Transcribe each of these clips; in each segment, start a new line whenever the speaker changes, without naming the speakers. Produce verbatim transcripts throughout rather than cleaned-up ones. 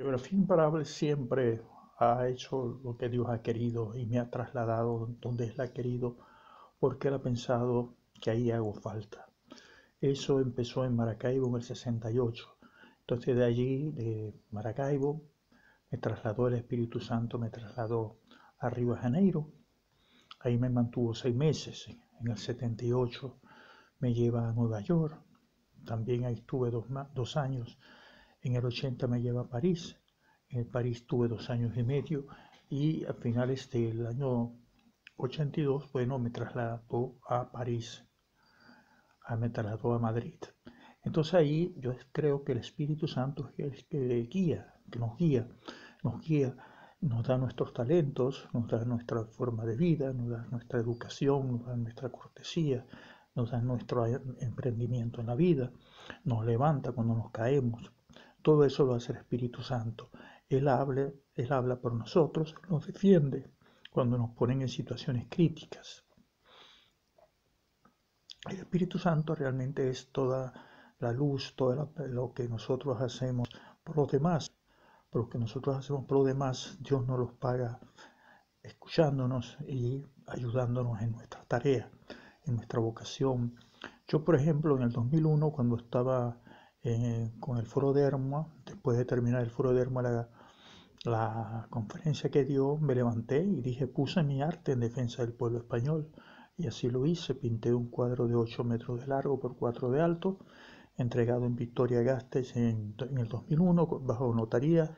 Biografía Imparable siempre ha hecho lo que Dios ha querido y me ha trasladado donde Él ha querido porque Él ha pensado que ahí hago falta. Eso empezó en Maracaibo en el sesenta y ocho. Entonces de allí, de Maracaibo, me trasladó el Espíritu Santo, me trasladó a Río de Janeiro. Ahí me mantuvo seis meses. En el setenta y ocho me lleva a Nueva York. También ahí estuve dos, dos años. En el ochenta me lleva a París. En París tuve dos años y medio y a finales del año ochenta y dos, bueno, me trasladó a París, me trasladó a Madrid. Entonces ahí yo creo que el Espíritu Santo es el que guía, que nos guía, nos guía, nos da nuestros talentos, nos da nuestra forma de vida, nos da nuestra educación, nos da nuestra cortesía, nos da nuestro emprendimiento en la vida, nos levanta cuando nos caemos. Todo eso lo hace el Espíritu Santo. Él habla, Él habla por nosotros, nos defiende cuando nos ponen en situaciones críticas. El Espíritu Santo realmente es toda la luz, todo lo que nosotros hacemos por los demás. Por lo que nosotros hacemos por los demás, Dios nos los paga escuchándonos y ayudándonos en nuestra tarea, en nuestra vocación. Yo, por ejemplo, en el dos mil uno, cuando estaba eh, con el Foro de Herma, después de terminar el Foro de Herma, la, la conferencia que dio, me levanté y dije, puse mi arte en defensa del pueblo español. Y así lo hice, pinté un cuadro de ocho metros de largo por cuatro de alto, entregado en Vitoria-Gasteiz en, en el dos mil uno, bajo notaría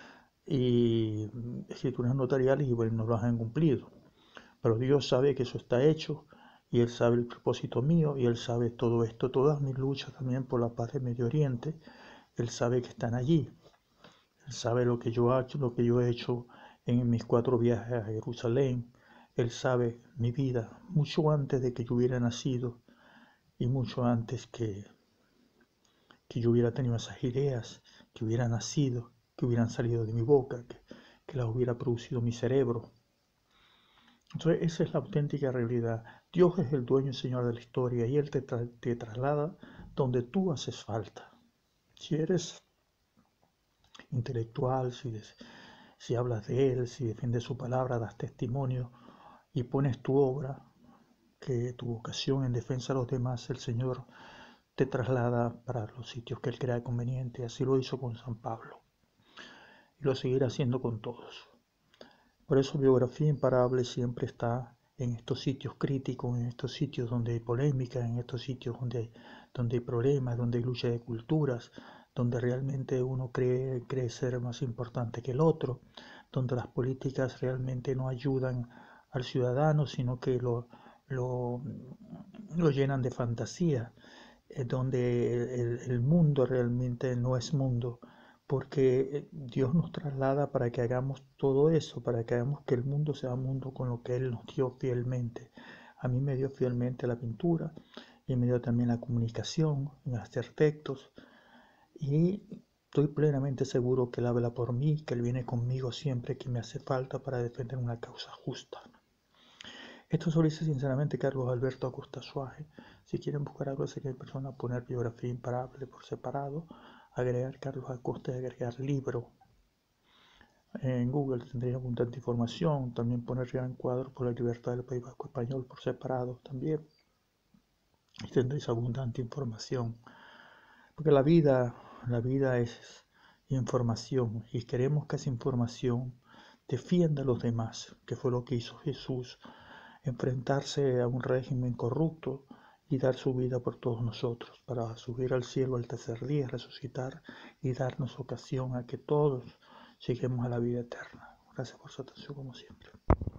y escrituras notariales, y bueno, no lo han cumplido. Pero Dios sabe que eso está hecho y Él sabe el propósito mío y Él sabe todo esto, todas mis luchas también por la paz del Medio Oriente. Él sabe que están allí. Él sabe lo que yo he hecho, lo que yo he hecho en mis cuatro viajes a Jerusalén. Él sabe mi vida mucho antes de que yo hubiera nacido y mucho antes que, que yo hubiera tenido esas ideas, que hubiera nacido, que hubieran salido de mi boca, que, que las hubiera producido mi cerebro. Entonces esa es la auténtica realidad. Dios es el dueño y señor de la historia y Él te, tra te traslada donde tú haces falta. Si eres intelectual, si, si hablas de Él, si defiendes su palabra, das testimonio y pones tu obra, que tu vocación en defensa de los demás, el Señor te traslada para los sitios que Él crea conveniente. Así lo hizo con San Pablo y lo seguirá haciendo con todos. Por eso Biografía Imparable siempre está en estos sitios críticos, en estos sitios donde hay polémica, en estos sitios donde hay, donde hay problemas, donde hay lucha de culturas, donde realmente uno cree, cree ser más importante que el otro, donde las políticas realmente no ayudan al ciudadano, sino que lo, lo, lo llenan de fantasía, eh, donde el, el mundo realmente no es mundo, porque Dios nos traslada para que hagamos todo eso, para que hagamos que el mundo sea mundo con lo que Él nos dio fielmente. A mí me dio fielmente la pintura y me dio también la comunicación, en hacer textos, y estoy plenamente seguro que Él habla por mí, que Él viene conmigo siempre que me hace falta para defender una causa justa. Esto se lo dice sinceramente Carlos Alberto Acosta Suárez. Si quieren buscar algo de esa persona, poner Biografía Imparable por separado, agregar Carlos Acosta y agregar libro. En Google tendréis abundante información. También poner Gran Cuadro por la Libertad del País Vasco Español por separado también. Y tendréis abundante información. Porque la vida, la vida es información. Y queremos que esa información defienda a los demás, que fue lo que hizo Jesús. Enfrentarse a un régimen corrupto y dar su vida por todos nosotros, para subir al cielo al tercer día, resucitar y darnos ocasión a que todos lleguemos a la vida eterna. Gracias por su atención como siempre.